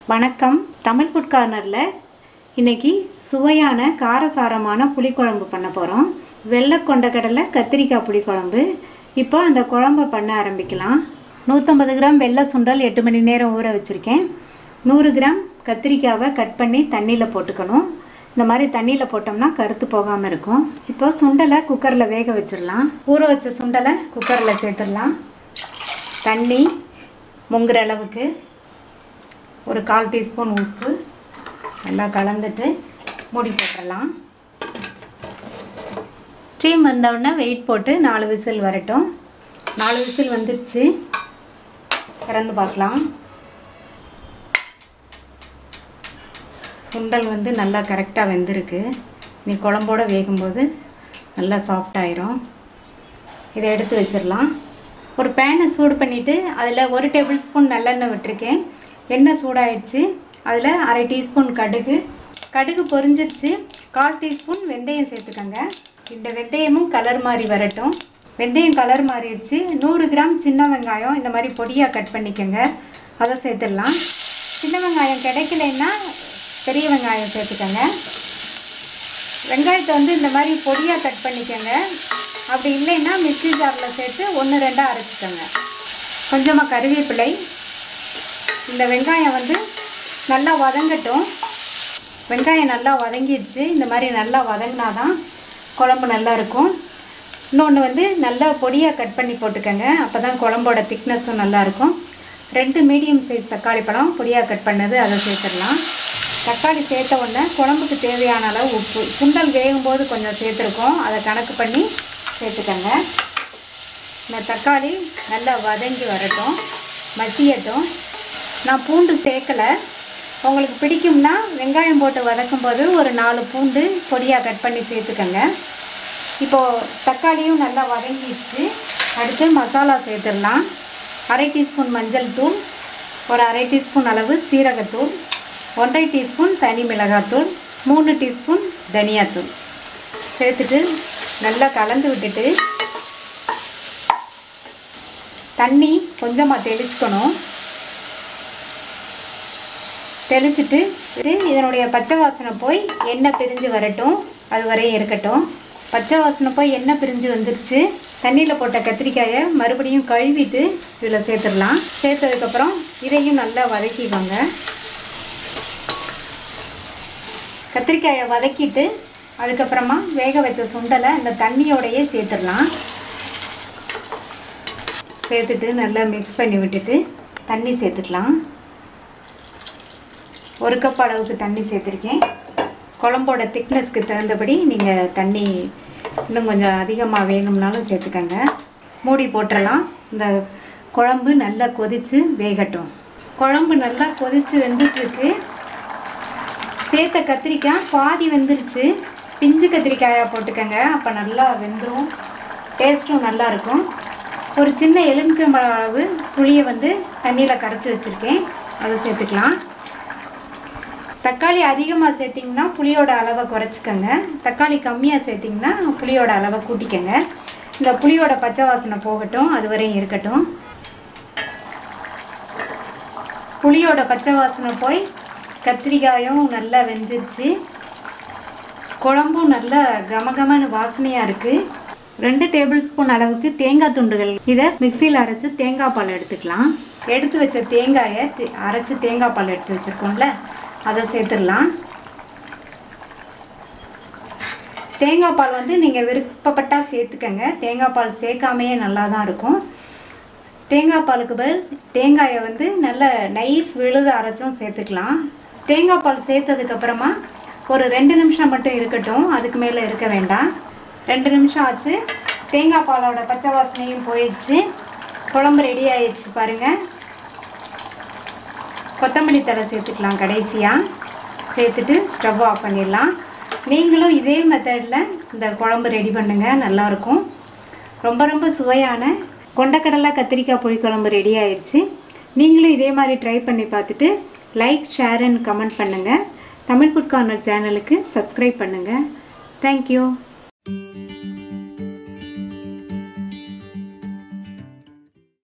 வணக்கம். தமிழ் ஃபுட் கார்னரில் இன்றைக்கி சுவையான காரசாரமான புளிக்குழம்பு பண்ண போகிறோம். வெள்ளை கொண்டக்கடலை கத்திரிக்காய் புளிக்குழம்பு. இப்போ அந்த குழம்பை பண்ண ஆரம்பிக்கலாம். 150 கிராம் வெள்ளை சுண்டல் 8 மணி நேரம் ஊற வச்சுருக்கேன். 100 கிராம் கத்திரிக்காவை கட் பண்ணி தண்ணியில் போட்டுக்கணும். இந்த மாதிரி தண்ணியில் போட்டோம்னா கருத்து போகாமல் இருக்கும். இப்போ சுண்டலை குக்கரில் வேக வச்சிடலாம். ஊற வச்ச சுண்டலை குக்கரில் சேர்த்துடலாம். தண்ணி முங்குற அளவுக்கு, ஒரு 1/4 டீஸ்பூன் உப்பு நல்லா கலந்துட்டு மூடி போட்டுடலாம். ஸ்டீம் வந்தவுடனே வெயிட் போட்டு 4 விசில் வரட்டும். 4 விசில் வந்துடுச்சு. திறந்து பார்க்கலாம். சுண்டல் நல்லா கரெக்டாக வெந்திருக்கு. நீ குழம்போடு வேகும்போது நல்லா சாஃப்டாயிரும். இதை எடுத்து வச்சிடலாம். ஒரு பேனை சூடு பண்ணிவிட்டு அதில் 1 டேபிள் ஸ்பூன் நல்லெண்ணெய் விட்டுருக்கேன். எண்ணெய் சூடாயிடுச்சு. அதில் 1/2 டீஸ்பூன் கடுகு பொரிஞ்சிருச்சு. 1/4 டீஸ்பூன் வெந்தயம் சேர்த்துக்கோங்க. இந்த வெந்தயமும் கலர் மாதிரி வரட்டும். வெந்தயம் கலர் மாறிடுச்சு. 100 கிராம் சின்ன வெங்காயம் இந்த மாதிரி பொடியாக கட் பண்ணிக்கோங்க. அதை சேர்த்துடலாம். சின்ன வெங்காயம் கிடைக்கலன்னா பெரிய வெங்காயம் சேர்த்துக்கோங்க. வெங்காயத்தை இந்த மாதிரி பொடியாக கட் பண்ணிக்கோங்க. அப்படி இல்லைன்னா மிக்ஸி ஜாரில் சேர்த்து 1-2 அரைச்சிக்கோங்க. கொஞ்சமாக கருவேப்பிலை. இந்த வெங்காயம் நல்லா வதங்கட்டும். வெங்காயம் நல்லா வதங்கிடுச்சு. இந்த மாதிரி நல்லா வதங்கினா தான் குழம்பு நல்லா இருக்கும். இன்னொன்று நல்லா பொடியாக கட் பண்ணி போட்டுக்கோங்க. அப்போ தான் குழம்போட திக்னஸும் நல்லாயிருக்கும். 2 மீடியம் சைஸ் தக்காளி பழம் பொடியாக கட் பண்ணது அதை சேர்த்துடலாம். தக்காளி சேர்த்த உடனே குழம்புக்கு தேவையான அளவு உப்பு, சுண்டல் வேகும்போது கொஞ்சம் சேர்த்துருக்கோம், அதை கணக்கு பண்ணி சேர்த்துக்கோங்க. இந்த தக்காளி நல்லா வதங்கி வரட்டும், மசியட்டும். நான் பூண்டு சேர்க்கலை. உங்களுக்கு பிடிக்கும்னா வெங்காயம் போட்டு வதக்கும்போது ஒரு 4 பூண்டு பொடியாக கட் பண்ணி சேர்த்துக்கோங்க. இப்போது தக்காளியும் நல்லா வதங்கிடுச்சு. அடுத்து மசாலா சேர்த்துடலாம். 1/2 டீஸ்பூன் மஞ்சள் தூள், ஒரு 1/2 டீஸ்பூன் அளவு சீரகத்தூள், 1/2 டீஸ்பூன் தனி மிளகாத்தூள், 3 டீஸ்பூன் தனியாத்தூள் சேர்த்துட்டு நல்லா கலந்து விட்டுட்டு தண்ணி கொஞ்சமாக தெளிச்சுக்கணும். தெளிச்சுட்டு இதனுடைய பச்சை வாசனை போய் எண்ணெய் பிரிஞ்சு வரட்டும். அது வரையும் இருக்கட்டும். பச்சை வாசனை போய் எண்ணெய் பிரிஞ்சு வந்துருச்சு. தண்ணியில் போட்ட கத்திரிக்காயை மறுபடியும் கழுவிட்டு இதில் சேர்த்துடலாம். சேர்த்ததுக்கப்புறம் இதையும் நல்லா வதக்கிக்கோங்க. கத்திரிக்காயை வதக்கிட்டு அதுக்கப்புறமா வேக வச்ச சுண்டலை இந்த தண்ணியோடையே சேர்த்துடலாம். சேர்த்துட்டு நல்லா மிக்ஸ் பண்ணி விட்டுட்டு தண்ணி சேர்த்துக்கலாம். 1 கப் அளவுக்கு தண்ணி சேர்த்துருக்கேன். குழம்போட திக்னஸ்க்கு தகுந்தபடி நீங்கள் தண்ணி இன்னும் கொஞ்சம் அதிகமாக வேணும்னாலும் சேர்த்துக்கோங்க. மூடி போட்டுடலாம். இந்த குழம்பு நல்லா கொதித்து வேகட்டும். குழம்பு நல்லா கொதித்து வெந்துட்டுருக்கு. சேர்த்த கத்திரிக்காய் பாதி வெந்துருச்சு. பிஞ்சு கத்திரிக்காயாக போட்டுக்கோங்க. அப்போ நல்லா வெந்துடும், டேஸ்ட்டும் நல்லாயிருக்கும். ஒரு சின்ன எலுமிச்சம்பழம் அளவு புளியை தண்ணியில் கரைச்சி வச்சுருக்கேன், அதை சேர்த்துக்கலாம். தக்காளி அதிகமாக சேர்த்திங்கன்னா புளியோட அளவை குறைச்சிக்கோங்க. தக்காளி கம்மியாக சேர்த்திங்கன்னா புளியோட அளவை கூட்டிக்கோங்க. இந்த புளியோட பச்சை வாசனை போகட்டும், அது வரையும் இருக்கட்டும். புளியோட பச்சை வாசனை போய் கத்திரிக்காயும் நல்லா வெந்துருச்சு. குழம்பும் நல்லா கமகமன்னு வாசனையாக இருக்குது. 2 டேபிள் ஸ்பூன் அளவுக்கு தேங்காய் துண்டுகள். இதை மிக்சியில் அரைச்சி தேங்காய் பால் எடுத்துக்கலாம். எடுத்து வச்ச தேங்காயை அரைச்சி தேங்காய் பால் எடுத்து வச்சுருக்கோம்ல, அதை சேர்த்துடலாம். தேங்காய் பால் நீங்கள் விருப்பப்பட்டால் சேர்த்துக்கங்க. தேங்காய் பால் சேர்க்காமையே நல்லா தான் இருக்கும். தேங்காய் பாலுக்கு பதில் தேங்காயை நல்லா நைஸ் விழுது அரைச்சும் சேர்த்துக்கலாம். தேங்காய் பால் சேர்த்ததுக்கப்புறமா ஒரு 2 நிமிஷம் மட்டும் இருக்கட்டும், அதுக்கு மேலே இருக்க வேண்டாம். 2 நிமிஷம் ஆச்சு. தேங்காய் பாலோட பச்சை வாசனையும் போயிடுச்சு. குழம்பு ரெடி ஆயிடுச்சு பாருங்கள். கொத்தமல்லி தழை சேர்த்துக்கலாம் கடைசியாக. சேர்த்துட்டு ஸ்டவ் ஆஃப் பண்ணிடலாம். நீங்களும் இதே மெத்தடில் இந்த குழம்பு ரெடி பண்ணுங்கள், நல்லாயிருக்கும். ரொம்ப ரொம்ப சுவையான கொண்டக்கடலை கத்திரிக்காய் புளிக்குழம்பு ரெடி ஆயிடுச்சு. நீங்களும் இதே மாதிரி ட்ரை பண்ணி பார்த்துட்டு லைக், ஷேர் அண்ட் கமெண்ட் பண்ணுங்கள். தமிழ் ஃபுட் கார்னர் சேனலுக்கு சப்ஸ்கிரைப் பண்ணுங்கள். தேங்க்யூ.